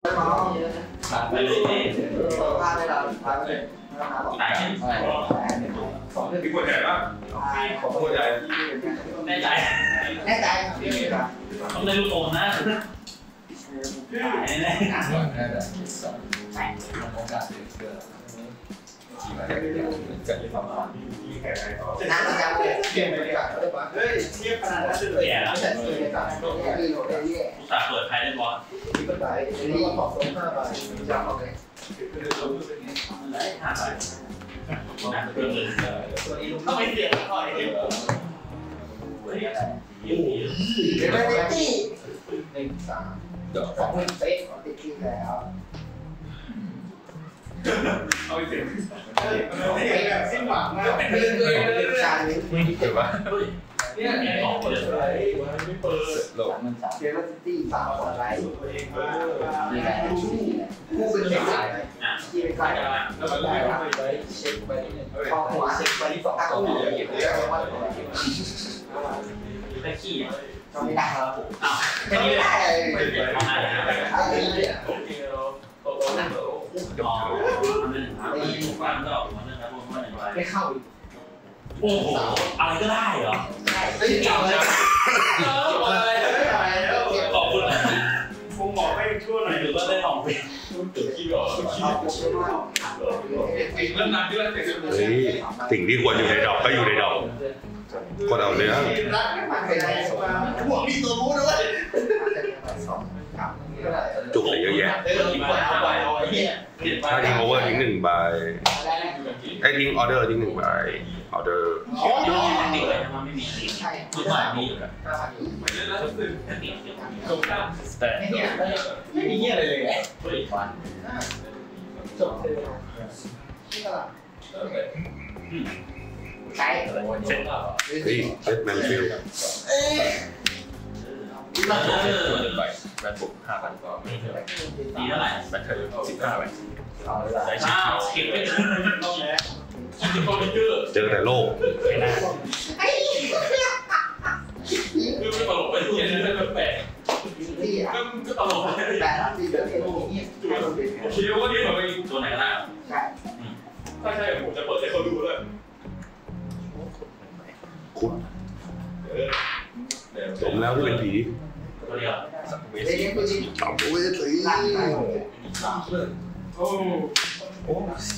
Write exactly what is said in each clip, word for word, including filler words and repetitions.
ขาดไปเลยพลาดได้แล้วพลาดเลยไหนสองเรื่องมีคนใหญ่ปะของคนใหญ่แน่ใจแน่ใจต้องได้ลูกอมนะแน่ๆใช่โอกาสเกิดจะมีความฝันน้ำมันจะเปลี่ยนไปเลยอ่ะเฮ้ยเทียบขนาดนั้นเลยแก่แล้วแต่เทียบกันตาเปิดไพ่ได้บอลที่เปิดไพ่นี่ก็บอกตรงห้าใบจำเอาเลยห้าใบน้ำเพิ่มเลยต้องไปเสียบหน่อยเดี๋ยวไม่ได้ที่หนึ่งสามสองหนึ่งเป๊ะติดที่แล้วเอาไปเสียบสิ้นหวังมากเป็นเรื่องเลยชาเลยเห็นปะเนี่ยเนี่ยออกเลยไม่เปิดหลงเจลซิตี้สาวอะไรนี่ไงคู่เป็นเช็คไลน์ที่เป็นไลน์แล้วมันได้ไปเช็คไปพอหัวเช็คไปที่สองคู่เก็บเยอะว่าแค่ขี้ก็ไม่ได้ครับผมอ้าวแค่นี้เลยไม่ได้ทำอะไรนะโอเคเราโตๆนะอ๋อมันเป็นครับมันก็มันเรื่องการพูดว่าหนึ่งไม่เข้าโอ้โหอะไรก็ได้เหรอใช่ไม่เกี่ยวเลยขอบคุณนะคงบอกให้ช่วยหน่อยหรือว่าได้ลองไปตื่นขี้หรอเริ่มนานที่แล้วสิ่งที่ควรอยู่ในดอกก็อยู่ในดอกคนเอาเนื้อพวกนี้ตัวรู้ด้วยจุกอะไรเยอะแยะถ้าทิ้งโอเวอร์ทิ้งหนึ่งใบไอ้ทิ้งออเดอร์ทิ้งหนึ่งใบออเดอร์อ๋อติดเลยนะมันไม่มีใช่ทุกฝ่ายมีแต่ไม่เนี่ยไม่มีเงี้ยอะไรเลยเฮ้ยฟันจบเลยที่ตลาดใช่เซ็ตเฮ้ยเซ็ตแมนฟิลด์เอ้ยตัวหนึ่งใบแบนบุกห้าพันก็มีเท่าไหร่ดีเท่าไหร่แบนเทอร์สิบห้าใบใช้ชิ้นเก็บไม่ถึงต้องแชร์ชิ้นคอมพิวเตอร์เจอแต่โลกคือไม่ตลกไปทุกอย่างเลยแปลกก็ก็ตลกไปแต่ที่เดิมนี่คิดว่านี่แบบตัวไหนก็ได้ใช่ถ้าใช่ผมจะเปิดให้เขาดูเลยคุณสมแล้วที่เป็นผีตัวเดียวสัมภเวสีสัมภเวสีโอ้โห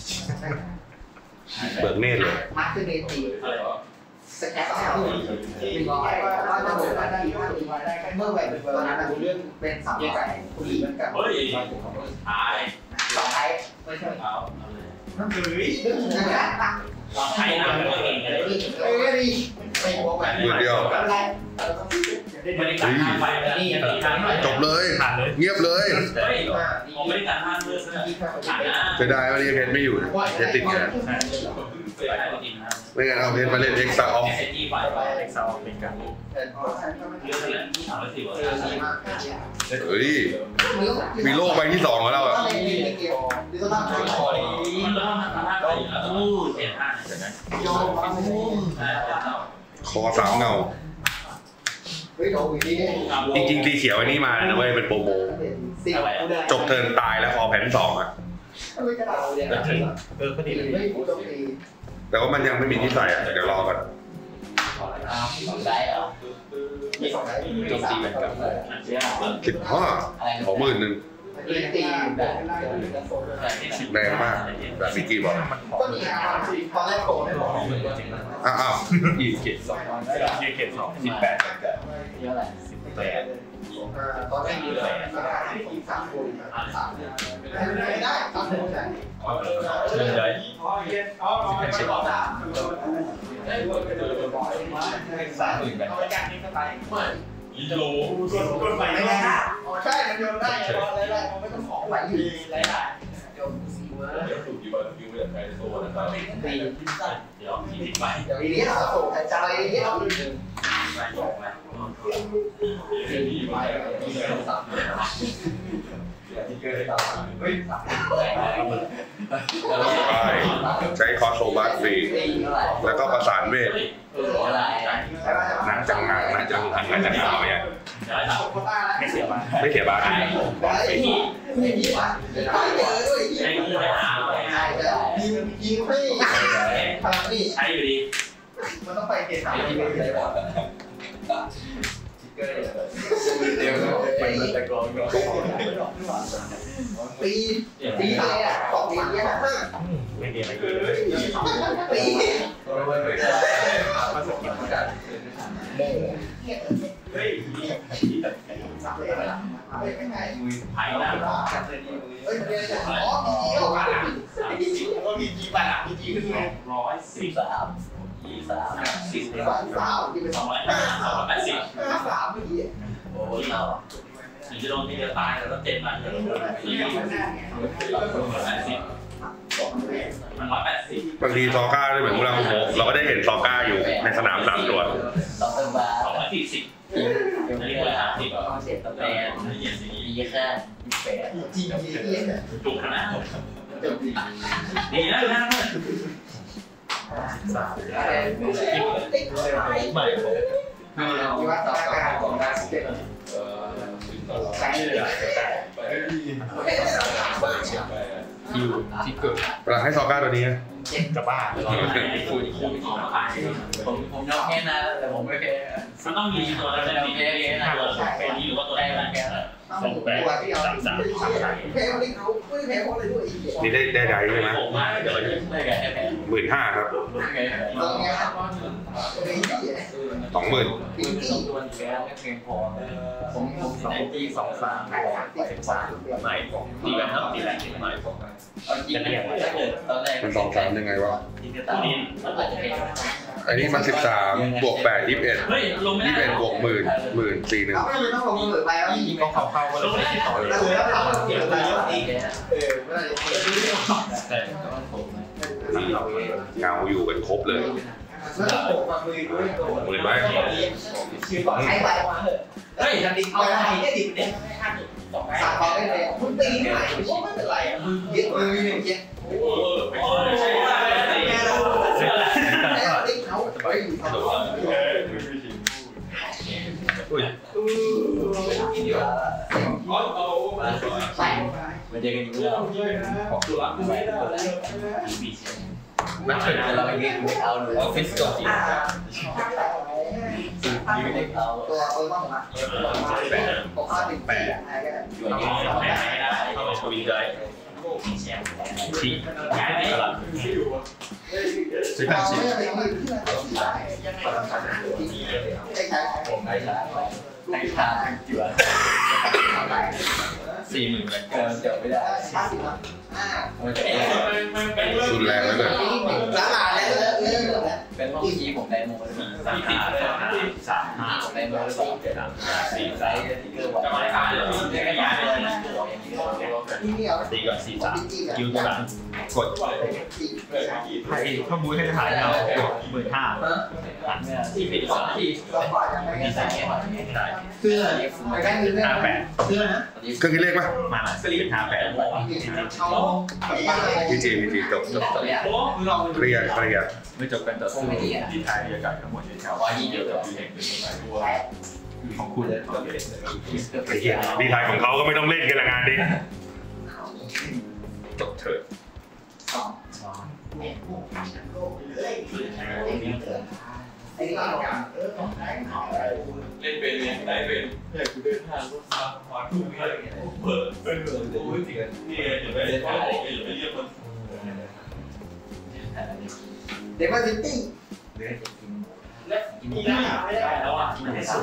เบิกเนตรเลยมาร์คเนตีอะไรวะสแกนเอาเป็นร้อยว่าจะบอกว่าได้ว่าได้แค่เมื่อไหร่ตอนนั้นเรื่องเป็นสามใบผู้หญิงเหมือนกันเฮ้ยตายสองไทยไม่ใช่เอาเลยนั่นคือสองไทยนะไม่เก่งเลยเอ้ยดีไม่บอกแบบเดียวจบเลยเงียบเลยผมไม่ได้การห้ามเลือกจะได้วันนี้เพชรไม่อยู่เพชรติดแขนไม่งั้นเอาเพชรมาเล่นเอ็กซ์ตร้าออฟเอ็กซ์ตร้าออฟเป็นการเฮ้ยมีโลกใบที่สองแล้วอ่ะคอสามเงาจริงๆสีเขียวอันนี้มานะเว้ยเป็นโปรโมจบเทิร์นตายแล้วคอแผ่นสองอ่ะเออก็ดีเลยแต่ว่ามันยังไม่มีที่ใส่อ่ะเดี๋ยวรอก่อนสิบห้าขอหมื่นหนึ่งแรงมากแบบมิกกี้บอกอ้าวอีกเกตสองอีกเกตสองสิบแปดสิบแปดตอนแรกมีเลยสามคนสามไม่ได้สามคนแต่เชิญเลยสิบแปดสิบสามสามหมื่นแบบอีโลคนใหม่ไม่ได้ใช่มันโยนได้ตอนแรกๆมันไม่ต้องของไหวอยู่ได้ได้โยนซีเวอร์เดี๋ยวถูกอยู่บนฟิวแบบไกโซ่นะครับตีเดี๋ยวยี่สิบใบเดี๋ยวนี้เราส่งกระจายที่เราดึงใบสองนะสี่ใบสามที่เกิดตามเฮ้ยใช้คอสโซบัสฟรีแล้วก็ประสานเวทนางจังงานนางจังหันนางจังหาวเนี่ยไม่เสียบาไม่เสียบาทไอ้ยี่ไอ้ยี่วะตายเจอด้วยยี่ไอ้กูไม่หายิงยิงให้พลังนี่ใช้อยู่ดีมันต้องไปเกณฑ์สามที่ไม่ได้บอลเดี๋ยวไปตะกอนตีตีอะไรอ่ะสองตีเนี้ยห้าไม่เดียวอะไรเลยตีเฮ้ยสับเลยนะเฮ้ยไม่ไงไผ่นะเฮ้ยเดี๋ยวจะอ๋อมีจีเข้ามามีจีก็มีจีไปอ่ะมีจีขึ้นมาร้อยสิบสามยี่สามสี่สิบสามสามที่เป็นสองร้อยห้าสองร้อยแปดสิบห้าสามเมื่อกี้โอ้ยเราถึงจะโดนที่จะตายแล้วเจ็บมันเลยสี่สิบแปดสิบมันร้อยแปดสิบบางทีซอก้าได้เหมือนพวกเราโมเราก็ได้เห็นซอก้าอยู่ในสนามสามตัวสองร้อยสี่สิบนี่คนสามสิบเจ็ดตัวแปดดีแค่แปดจีจีจุกนะดีนะนะสามใหม่คือเราว่าต่อการของดาสเก็ตใช่เลยคิวที่เกิดเวลาให้ซอก้าตัวนี้จะบ้าเลยผมผมยอมแค่นั้นแต่ผมไม่แพ้มันต้องมีตัวอะไรแบบนี้นะตัวนี้หรือว่าตัวใดมันแค่สองแปดสามสามสามสามแพ้ไม่เขาไม่แพ้เพราะอะไรด้วยนี่ได้ได้ใช่ไหมหมื่นห้าครับสองหมื่นผมผมสองตีสองสามสิบสามใหม่ตีกันครับตีแรงตีใหม่จะเรียกว่ามันสองสามยังไงวะอันนี้มันสิบสามบวกแปดยี่สิบเอ็ดยี่สิบเอ็ดบวกหมื่นหมื่นสี่หนึ่งไม่ต้องลงมือไปแล้วก็เข้าเข้าก็เลยต่อเลยแล้วเราเกี่ยวกับตีเออไม่ได้แต่เงาอยู่กันครบเลยหมื่นไหมใช้ใบมาเถอะเฮ้ยจะดิเอาอะไรเนี่ยดิเนี่ยสามเขาไม่เลยมึงตีไม่ไหวก็ไม่เป็นไรอ่ะมึงเย็ดมืออย่างเงี้ยโอ้โหใช่ได้แค่เราแค่ติ๊กเขาไปเขาอุ้ยอ๋อเอาใส่มันจะกันอยู่แล้วขอตัวรับไม่ได้นักเตะเราไปเล่นเอาเลยออฟฟิศตัวจริงยืนเอาตัวเออบ้างนะแปดหกห้าหนึ่งแปดอะไรก็ได้อยู่ที่สองไม่ได้ชวีใจชี้ตลาดซื้อกันชี้ได้ใช้ผมได้ใช้ได้ทานจีบสี่หมื่นเลยเกินเดี๋ยวไม่ได้ห้าสิบนะสุดแรงแล้วเลยร้านอาหารแล้วเรื่องเป็นห้องทีผมได้โมเลยสามห้าสามห้าผมได้โมเลยสองเจ็ดสามสี่ไซส์ที่เกิดบอกไม่ได้เลยไม่ได้เลยที่นี่เอาตีก่อนสี่สามคิวตัวหลังกดไทยข้อมูลให้ถ่ายเราหมื่นห้าที่เป็นสองที่สองฝ่ายยังไม่ได้เสื้อไม่ได้เสื้อห้าแปดเสื้อนะเครื่องคิดเลขปะมาสลิปห้าแปดพีจีพีจีจบเคลียร์เคลียร์ไม่จบกันต่อสู้ที่ไทยบรรยากาศทั้งหมดในแถวว่ายี่เดียวกับยูเอ็นของคุณไอ้เหี้ยดีไทยของเขาก็ไม่ต้องเล่นกันละงานดิจบเถิดเล่นเป็นเล่นได้เป็นเนี่ยกูเดินทางรถมาขวาทุ่งนี่เปิดเปิดโอ้ยจริงนี่เดี๋ยวไปเล่นได้เดี๋ยวไปเรียกมันเด็กมาซิตี้มีหน้าไม่ได้แล้วอ่ะไม่ใช่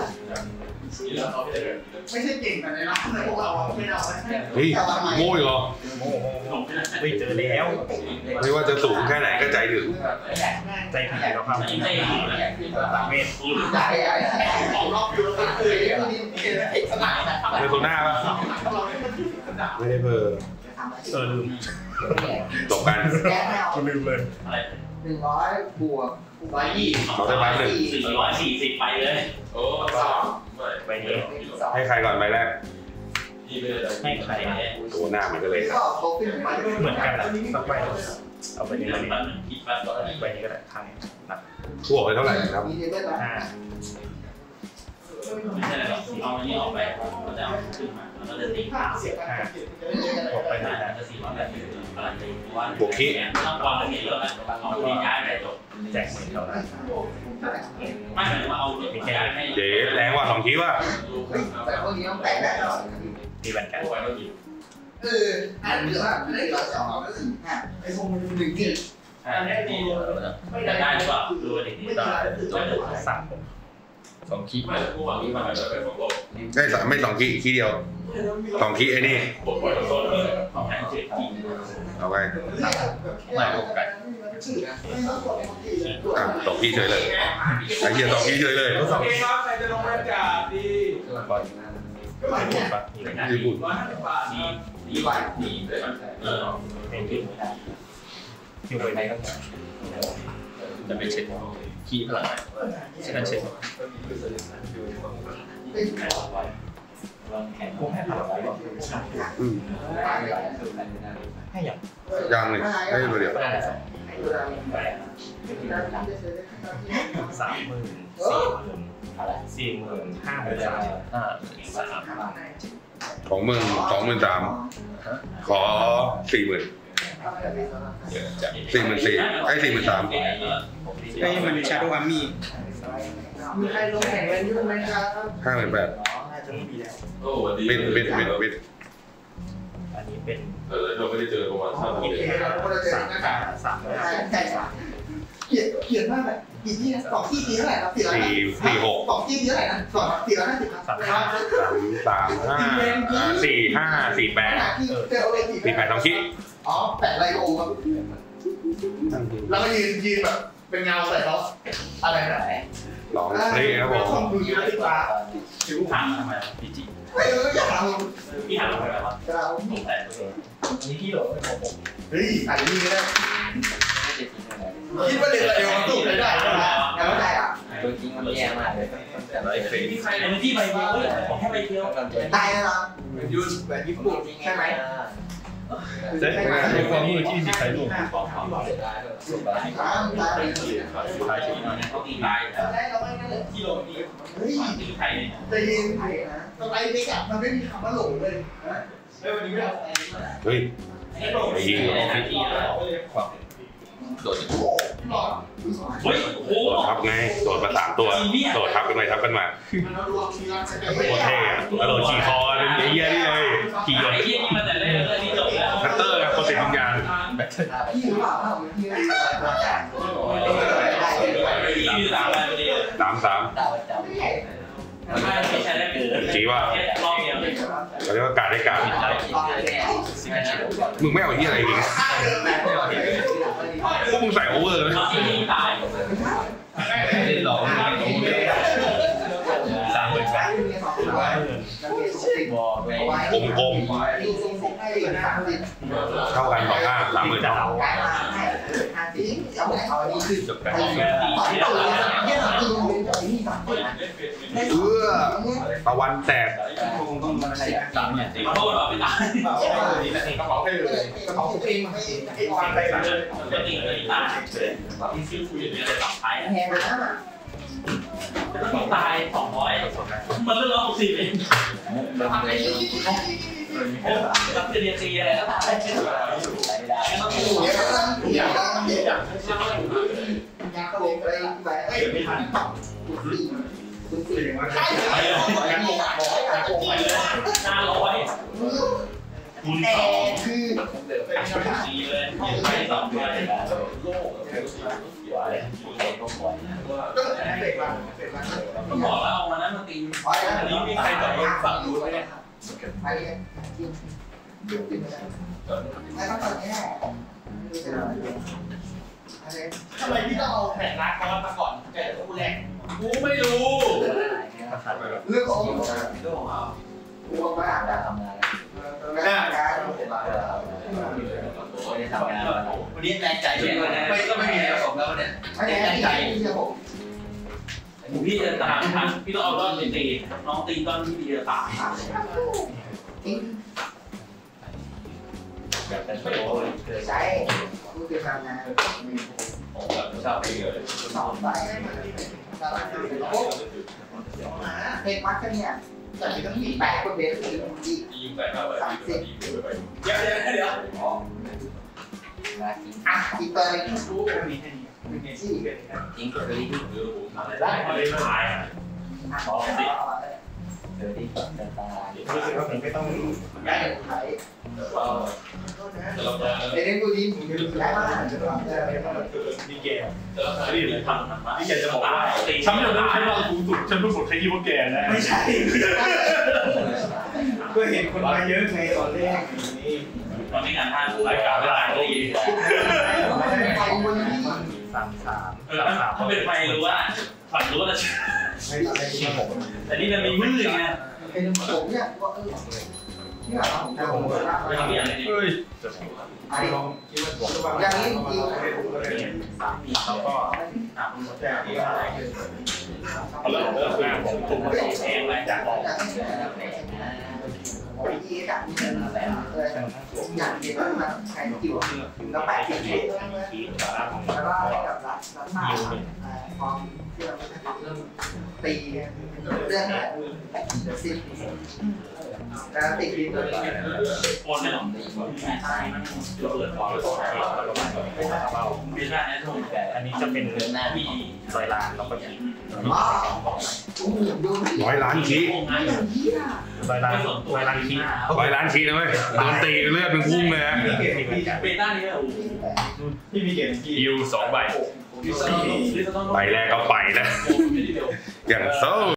ไม่ใช่เก่งแต่ในร้านแต่พวกเราไม่เอาเฮ้ยโง่เหรอไม่เจอแล้วไม่ว่าจะสูงแค่ไหนก็ใจถึงใจถึงแล้วครับสามเมตรใจใหญ่ของรอบอยู่แล้วเคยนี่เอกสนามเพอร์โซน่าป่ะไม่ได้เพอเออลืมจบกันก็ลืมเลยหนึ่งร้อยบวกร้อยยี่เราได้บ้านหนึ่งสี่ร้อยสี่สิบไปเลยโอ้สองไปนี้ให้ใครก่อนใบแรกให้ใครตัวหน้ามันก็เลยเหมือนกันสักใบเอาไปนี้มาดิใบนี้ก็ได้ทางนับทั่วไปเท่าไหร่ครับห้าไม่ใช่อะไรหรอกเอาอันนี้ออกไปเราจะเอาขึ้นมาแล้วก็จะตีขาบวกไปได้จะสี่ร้อยแบบอะไรตีว่าบวกขี้ต้องวางตีแล้วเอาตีย้ายไปจบแจกเหมือนเขาไม่หมายถึงว่าเอาตีย้ายให้เจ๊แรงว่าสองทีว่าแต่พวกนี้ต้องแต่งได้หรอตีแบนกันเอออันนี้ว่าไม่ได้เราจะเอาก็ถึงอ่ะไอ้พวกมันหนึ่งที่อันนี้ดีจะได้หรือเปล่าดูดิได้ได้สามสองคีไม่คู่นี้มาแบบเป็นของโลกได้สามไม่สองคีคีเดียวสองคีไอ้นี่เอาไปไม่โอเคอ่ะสองคีเฉยเลยไอ้เหี้ยสองคีเฉยเลยสองคีครับใครจะลงบรรยากาศดีก็หมายถึงญี่ปุ่นดีดีกว่าดีเออเป็นที่อยู่ไปไหนก็จะไปเช็คคีพลังงานเช็คเช็คอืมให้ยังยังเลยให้ตัวเดียวสามหมื่นสี่หมื่นสี่หมื่นห้าหมื่นสามห้าสามของมึงสองหมื่นสามขอสี่หมื่นสี่หมื่นสี่ไอ้สี่หมื่นสามไอ้มันชาโดว์อาร์มี่มีใครลงแข่งกันยุ่งไหมครับห้าหมื่นแปดบิดบิดบิดบิดอันนี้เป็นเออเราไม่ได้เจอประมาณสามปีสามสามใช่สามเขียนเขียนมากเลยกี่ที่สองที่ตีเท่าไหร่ครับสี่ร้อยสี่สี่หกสองที่ตีเท่าไหร่นะสองสี่ร้อยห้าสิบสามสามสามห้าสี่ห้าสี่แปดสี่แปดสองที่อ๋อแปะไรโอครับแล้วก็ยืนยืนแบบเป็นเงาใส่เขาอะไรนะลองเพลงครับผมดูเยอะดีกว่าถามทำไมพี่จีไม่รู้อยากถามพี่ถามทำไมวะเราแต่ตัวเองนี่พี่หลงเป็นของผมเฮ้ยอันนี้ก็ได้คิดว่าเด็กเดียวมันสู้ได้ใช่ไหมยังไม่ได้อ่ะตัวจริงมันแย่มากเลยแต่เราเฟรมไอ้ที่ใบเดียวแค่ใบเดียวตายแล้วนะยุ่นแบบญี่ปุ่นใช่ไหมเจ๊ในความมือที่มีใครร่วมตายตายตายตายตีตายที่หลงดีเฮ้ยตีใครเนี่ยจะยินนะตอนไอ้เด็กอ่ะมันไม่มีคำว่าหลงเลยเฮ้ยวันนี้ไม่เอาเฮ้ยไอ้ยิงโดดเฮ้ยโอ้โดดทับไงโดดมาสามตัวโดดทับกันไปทับกันมาโคตรเท่กระโดดขี่คอเป็นไอ้เหี้ยนี่เลยขี่ยนต์ไอ้เหี้ยนี่มันแต่เล่นเรื่องนี้จบแล้วคัตเตอร์กับโคตรวิญญาณสามสามจีว่าเราเรียกว่าการได้การมึงไม่เอาที่อะไรอีกพวกมึงใส่โอเวอร์เลยหลอกสามหมื่นสามกลมกลมเท่ากันสองห้าสามหมื่นเท่าจบกันเออตะวันแตกสามเนี่ยโทษว่าไม่ตายกระเป๋าให้เลยกระเป๋าเองให้ให้วางไปเลยจะตีเลยตายที่ซื้อคุยอยู่อะไรต่อไปแพงนะตายสองร้อยมันเรื่องร้อยหกสิบเองทำไมรับเรียนตีอะไรก็ตายต้องดูเยอะนะอย่างนั้นอย่างงานก็เลยอะไรไปเอ้ยไม่ทันคุณสี่ใช่ใช่ยังงงอ่ะบอกให้อ่านโกงไปเลยห้าร้อยคุณสองคือเป็นสีเลยไปสองไปโลกก็เด็กมาเด็กมาก็บอกแล้วเอาวันนั้นมาตีอันนี้มีใครต่อฝั่งนู้นไหมเนี่ยไปดูติดไม่ต้องตอนนี้แหละทำไมพี่ต้องเอาแผ่นรักเขามาก่อนแกะคู่แรกกูไม่รู้เรื่องของเรื่องของเรากูว่าไม่ทำงานไม่ได้การวันนี้แรงใจเลยไม่ก็ไม่มีแล้วผมแล้วเนี่ยแรงใจพี่จะตามทันพี่ต้องเอาต้นตีน้องตีต้นที่ดีจะตายแบบแต่โซ่ใช่กูจะทำงานผมแบบชอบไปเลยสองใบโอ้เพลงวัดก็เนี่ยแต่ที่ต้องมีแปดคนเบสคืออีกยิงไปเท่าไหร่สามสิบเดี๋ยวเดี๋ยวเดี๋ยวอ่ะอีกตัวนึงรู้มีแค่นี้มีที่เกิดยิงเลยที่หรือผมได้พอเลยตายอ่ะอ๋อสิเดี๋ยวที่ตารู้สึกว่าผมไม่ต้องได้ไข่เราจะไอ้เรื่องกูดีมึงจะรู้สึกได้มากจะต้องเออนี่แกนี่เลยทำนี่แกจะบอกว่าฉันจะต้องใช้เราสูงสุดฉันรู้สึกใครที่ว่าแกนะไม่ใช่ก็เห็นคนมาเยอะไงตอนแรกนี่ตอนนี้งานท่านรายการไม่ได้ก็ดีไฟบนนี้สามสามเออถ้าเป็นไฟรู้ว่าฝันรู้ว่าจะไม่ตอนแรกที่ผมแต่นี่มันมีมือไงเป็นผมเนี่ยว่าเออเนี่ยผมจะผมจะไม่ทำอย่างนี้เฮ้ยไอ้ลองคิดว่าผมว่าอย่างนี้จริงแล้วก็ แต่ที่อะไรเอาเลยเริ่มแรกผมผมแพงเลยจากบอกโอ้ยยี่กับนี่เป็นอะไรเลยอย่างเดียวมันใช้จิ๋วแล้วแปะที่เทแล้วก็ให้กับรัฐรัฐบาลความที่เราจะทำเรื่องตีเรื่องอะไรเดี๋ยวสิ้นแล้วติดลิ้นด้วยโอนไม่หรอกเราเปิดก่อนมีได้นะทุกอันนี้จะเป็นหน้ามีซอยลานแล้วก็ยิงอ๋อโอ้โหดูร้อยล้านชี้ซอยลานซอยลานขี้ร้อยล้านชี้นะเว้ยโดนตีเลือดเป็นพุ่งเลยนะพี่เก็บพี่เบต้านี่ก็โอ้พี่มีเก็บพี่ยูสองใบไปแรกก็ไปนะอย่างโซ่